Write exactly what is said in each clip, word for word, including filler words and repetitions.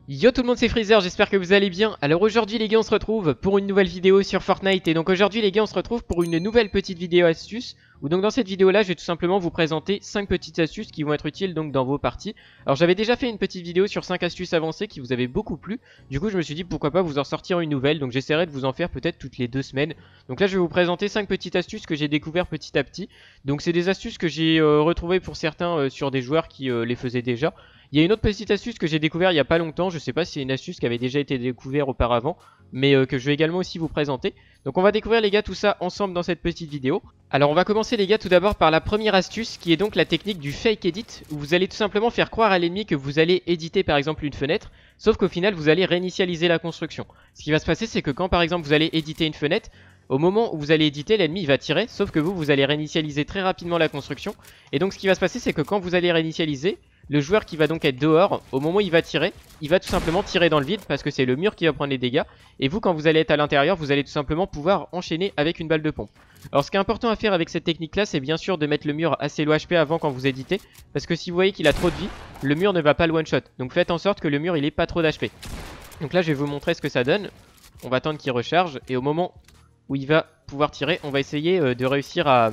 Yo tout le monde, c'est Freezer, j'espère que vous allez bien. Alors aujourd'hui les gars, on se retrouve pour une nouvelle vidéo sur Fortnite. Et donc aujourd'hui les gars, on se retrouve pour une nouvelle petite vidéo astuce. Où donc dans cette vidéo là, je vais tout simplement vous présenter cinq petites astuces qui vont être utiles donc dans vos parties. Alors j'avais déjà fait une petite vidéo sur cinq astuces avancées qui vous avaient beaucoup plu. Du coup je me suis dit pourquoi pas vous en sortir une nouvelle. Donc j'essaierai de vous en faire peut-être toutes les deux semaines. Donc là je vais vous présenter cinq petites astuces que j'ai découvert petit à petit. Donc c'est des astuces que j'ai euh, retrouvées pour certains euh, sur des joueurs qui euh, les faisaient déjà. Il y a une autre petite astuce que j'ai découvert il y a pas longtemps, je sais pas si c'est une astuce qui avait déjà été découverte auparavant, mais euh, que je vais également aussi vous présenter. Donc on va découvrir les gars tout ça ensemble dans cette petite vidéo. Alors on va commencer les gars tout d'abord par la première astuce qui est donc la technique du fake edit, où vous allez tout simplement faire croire à l'ennemi que vous allez éditer par exemple une fenêtre, sauf qu'au final vous allez réinitialiser la construction. Ce qui va se passer c'est que quand par exemple vous allez éditer une fenêtre, au moment où vous allez éditer, l'ennemi va tirer, sauf que vous, vous allez réinitialiser très rapidement la construction. Et donc ce qui va se passer c'est que quand vous allez réinitialiser, le joueur qui va donc être dehors, au moment où il va tirer, il va tout simplement tirer dans le vide parce que c'est le mur qui va prendre les dégâts. Et vous, quand vous allez être à l'intérieur, vous allez tout simplement pouvoir enchaîner avec une balle de pompe. Alors ce qui est important à faire avec cette technique là, c'est bien sûr de mettre le mur assez low H P avant quand vous éditez. Parce que si vous voyez qu'il a trop de vie, le mur ne va pas le one shot. Donc faites en sorte que le mur il ait pas trop d'H P. Donc là je vais vous montrer ce que ça donne. On va attendre qu'il recharge et au moment où il va pouvoir tirer, on va essayer de réussir à,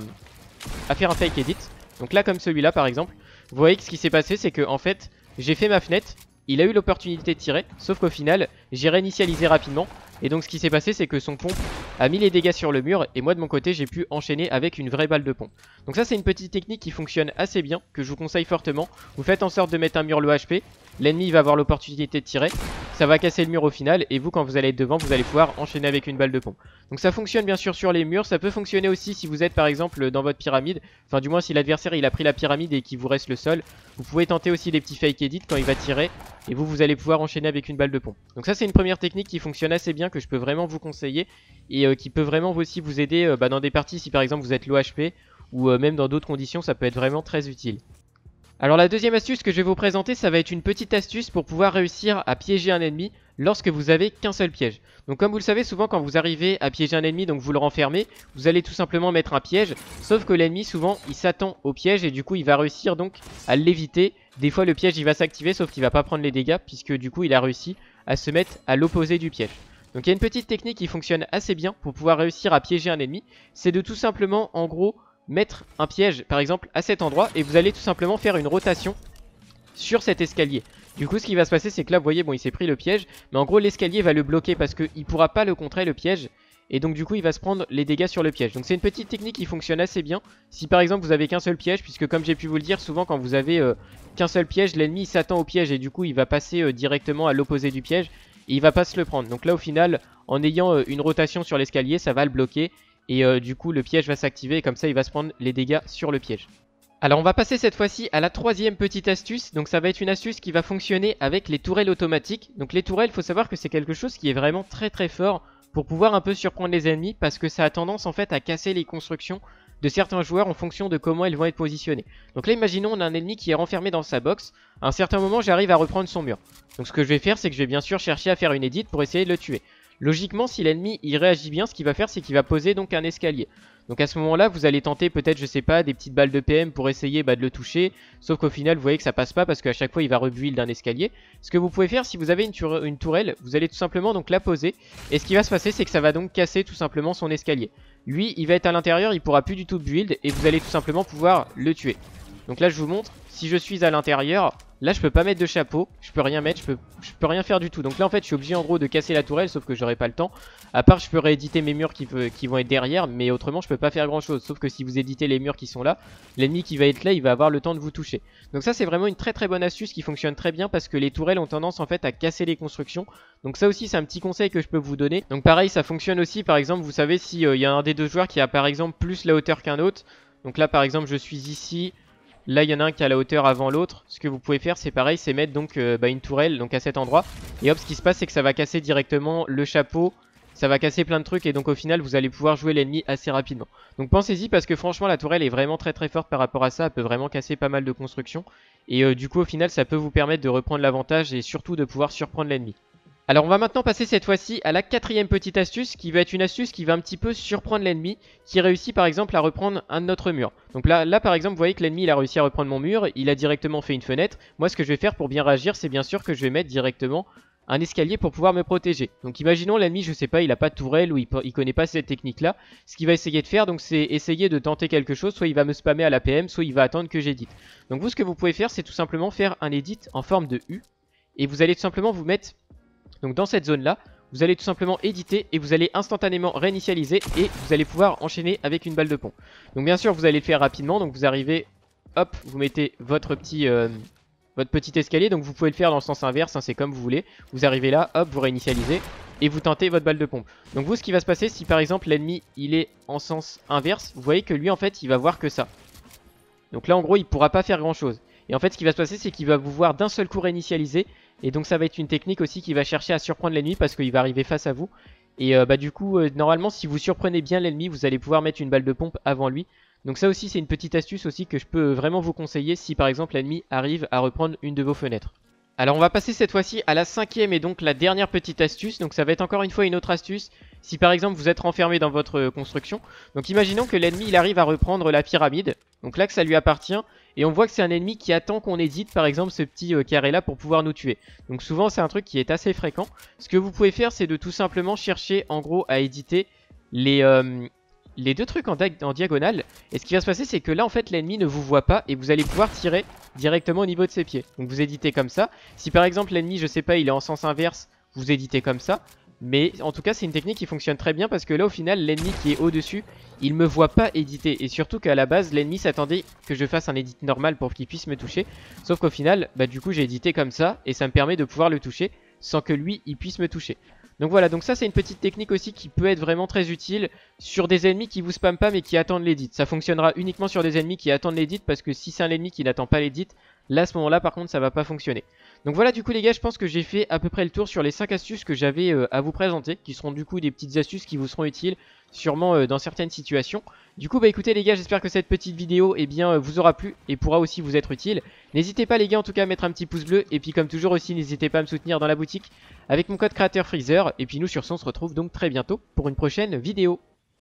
à faire un fake edit. Donc là comme celui-là par exemple. Vous voyez que ce qui s'est passé c'est que en fait j'ai fait ma fenêtre, il a eu l'opportunité de tirer, sauf qu'au final j'ai réinitialisé rapidement. Et donc ce qui s'est passé c'est que son pompe a mis les dégâts sur le mur et moi de mon côté j'ai pu enchaîner avec une vraie balle de pompe. Donc ça c'est une petite technique qui fonctionne assez bien, que je vous conseille fortement. Vous faites en sorte de mettre un mur low H P, l'ennemi va avoir l'opportunité de tirer, ça va casser le mur au final et vous quand vous allez être devant vous allez pouvoir enchaîner avec une balle de pompe. Donc ça fonctionne bien sûr sur les murs, ça peut fonctionner aussi si vous êtes par exemple dans votre pyramide. Enfin du moins si l'adversaire il a pris la pyramide et qu'il vous reste le sol. Vous pouvez tenter aussi des petits fake edits quand il va tirer et vous vous allez pouvoir enchaîner avec une balle de pompe. Donc ça c'est une première technique qui fonctionne assez bien, que je peux vraiment vous conseiller et euh, qui peut vraiment aussi vous aider euh, bah, dans des parties si par exemple vous êtes low H P ou euh, même dans d'autres conditions, ça peut être vraiment très utile. Alors la deuxième astuce que je vais vous présenter, ça va être une petite astuce pour pouvoir réussir à piéger un ennemi lorsque vous avez qu'un seul piège. Donc comme vous le savez, souvent quand vous arrivez à piéger un ennemi, donc vous le renfermez, vous allez tout simplement mettre un piège, sauf que l'ennemi souvent il s'attend au piège et du coup il va réussir donc à l'éviter. Des fois le piège il va s'activer sauf qu'il va pas prendre les dégâts puisque du coup il a réussi à se mettre à l'opposé du piège. Donc il y a une petite technique qui fonctionne assez bien pour pouvoir réussir à piéger un ennemi, c'est de tout simplement en gros mettre un piège par exemple à cet endroit et vous allez tout simplement faire une rotation sur cet escalier. Du coup ce qui va se passer c'est que là vous voyez bon il s'est pris le piège, mais en gros l'escalier va le bloquer parce qu'il ne pourra pas le contrer le piège. Et donc du coup il va se prendre les dégâts sur le piège. Donc c'est une petite technique qui fonctionne assez bien si par exemple vous avez qu'un seul piège, puisque comme j'ai pu vous le dire, souvent quand vous avez euh, qu'un seul piège, l'ennemi s'attend au piège et du coup il va passer euh, directement à l'opposé du piège et il va pas se le prendre. Donc là au final en ayant euh, une rotation sur l'escalier ça va le bloquer. Et euh, du coup le piège va s'activer et comme ça il va se prendre les dégâts sur le piège. Alors on va passer cette fois-ci à la troisième petite astuce. Donc ça va être une astuce qui va fonctionner avec les tourelles automatiques. Donc les tourelles, il faut savoir que c'est quelque chose qui est vraiment très très fort pour pouvoir un peu surprendre les ennemis, parce que ça a tendance en fait à casser les constructions de certains joueurs en fonction de comment ils vont être positionnés. Donc là imaginons on a un ennemi qui est renfermé dans sa box. À un certain moment j'arrive à reprendre son mur. Donc ce que je vais faire c'est que je vais bien sûr chercher à faire une edit pour essayer de le tuer. Logiquement si l'ennemi il réagit bien, ce qu'il va faire c'est qu'il va poser donc un escalier. Donc à ce moment là vous allez tenter peut-être je sais pas des petites balles de P M pour essayer bah, de le toucher. Sauf qu'au final vous voyez que ça passe pas parce qu'à chaque fois il va rebuild d'un escalier. Ce que vous pouvez faire si vous avez une, tour une tourelle, vous allez tout simplement donc la poser. Et ce qui va se passer c'est que ça va donc casser tout simplement son escalier. Lui il va être à l'intérieur, il pourra plus du tout build et vous allez tout simplement pouvoir le tuer. Donc là je vous montre, si je suis à l'intérieur, là je peux pas mettre de chapeau, je peux rien mettre, je peux, je peux rien faire du tout. Donc là en fait je suis obligé en gros de casser la tourelle, sauf que j'aurai pas le temps. À part je peux rééditer mes murs qui, peut, qui vont être derrière, mais autrement je peux pas faire grand chose. Sauf que si vous éditez les murs qui sont là, l'ennemi qui va être là il va avoir le temps de vous toucher. Donc ça c'est vraiment une très très bonne astuce qui fonctionne très bien, parce que les tourelles ont tendance en fait à casser les constructions. Donc ça aussi c'est un petit conseil que je peux vous donner. Donc pareil ça fonctionne aussi par exemple, vous savez si euh, y a un des deux joueurs qui a par exemple plus la hauteur qu'un autre. Donc là par exemple je suis ici. Là il y en a un qui a la hauteur avant l'autre. Ce que vous pouvez faire c'est pareil, c'est mettre donc euh, bah, une tourelle donc à cet endroit. Et hop ce qui se passe c'est que ça va casser directement le chapeau. Ça va casser plein de trucs et donc au final vous allez pouvoir jouer l'ennemi assez rapidement. Donc pensez-y parce que franchement la tourelle est vraiment très très forte par rapport à ça. Elle peut vraiment casser pas mal de constructions. Et euh, du coup au final ça peut vous permettre de reprendre l'avantage et surtout de pouvoir surprendre l'ennemi. Alors on va maintenant passer cette fois-ci à la quatrième petite astuce qui va être une astuce qui va un petit peu surprendre l'ennemi qui réussit par exemple à reprendre un autre mur. Donc là, là par exemple vous voyez que l'ennemi il a réussi à reprendre mon mur, il a directement fait une fenêtre. Moi ce que je vais faire pour bien réagir c'est bien sûr que je vais mettre directement un escalier pour pouvoir me protéger. Donc imaginons l'ennemi je sais pas il a pas de tourelle ou il, il connaît pas cette technique là. Ce qu'il va essayer de faire donc c'est essayer de tenter quelque chose, soit il va me spammer à la P M, soit il va attendre que j'édite. Donc vous ce que vous pouvez faire c'est tout simplement faire un edit en forme de U. Et vous allez tout simplement vous mettre... Donc dans cette zone là, vous allez tout simplement éditer et vous allez instantanément réinitialiser et vous allez pouvoir enchaîner avec une balle de pont. Donc bien sûr vous allez le faire rapidement, donc vous arrivez, hop, vous mettez votre petit, euh, votre petit escalier, donc vous pouvez le faire dans le sens inverse, hein, c'est comme vous voulez. Vous arrivez là, hop, vous réinitialisez et vous tentez votre balle de pompe. Donc vous ce qui va se passer si par exemple l'ennemi il est en sens inverse, vous voyez que lui en fait il va voir que ça. Donc là en gros il pourra pas faire grand chose. Et en fait ce qui va se passer c'est qu'il va vous voir d'un seul coup réinitialiser. Et donc ça va être une technique aussi qui va chercher à surprendre l'ennemi parce qu'il va arriver face à vous. Et euh, bah du coup euh, normalement si vous surprenez bien l'ennemi vous allez pouvoir mettre une balle de pompe avant lui. Donc ça aussi c'est une petite astuce aussi que je peux vraiment vous conseiller si par exemple l'ennemi arrive à reprendre une de vos fenêtres. Alors on va passer cette fois-ci à la cinquième et donc la dernière petite astuce. Donc ça va être encore une fois une autre astuce si par exemple vous êtes renfermé dans votre construction. Donc imaginons que l'ennemi il arrive à reprendre la pyramide. Donc là que ça lui appartient. Et on voit que c'est un ennemi qui attend qu'on édite par exemple ce petit euh, carré là pour pouvoir nous tuer. Donc souvent c'est un truc qui est assez fréquent. Ce que vous pouvez faire c'est de tout simplement chercher en gros à éditer les, euh, les deux trucs en, en diagonale. Et ce qui va se passer c'est que là en fait l'ennemi ne vous voit pas et vous allez pouvoir tirer directement au niveau de ses pieds. Donc vous éditez comme ça. Si par exemple l'ennemi je sais pas il est en sens inverse, vous éditez comme ça. Mais en tout cas c'est une technique qui fonctionne très bien parce que là au final l'ennemi qui est au dessus il me voit pas éditer. Et surtout qu'à la base l'ennemi s'attendait que je fasse un edit normal pour qu'il puisse me toucher. Sauf qu'au final bah du coup j'ai édité comme ça et ça me permet de pouvoir le toucher sans que lui il puisse me toucher. Donc voilà, donc ça c'est une petite technique aussi qui peut être vraiment très utile sur des ennemis qui vous spamment pas mais qui attendent l'édit. Ça fonctionnera uniquement sur des ennemis qui attendent l'édit parce que si c'est un ennemi qui n'attend pas l'édit, là à ce moment là par contre ça va pas fonctionner. Donc voilà du coup les gars je pense que j'ai fait à peu près le tour sur les cinq astuces que j'avais euh, à vous présenter. Qui seront du coup des petites astuces qui vous seront utiles sûrement euh, dans certaines situations. Du coup bah écoutez les gars j'espère que cette petite vidéo eh bien, euh, vous aura plu et pourra aussi vous être utile. N'hésitez pas les gars en tout cas à mettre un petit pouce bleu. Et puis comme toujours aussi n'hésitez pas à me soutenir dans la boutique avec mon code créateur Freezer. Et puis nous sur ce on se retrouve donc très bientôt pour une prochaine vidéo.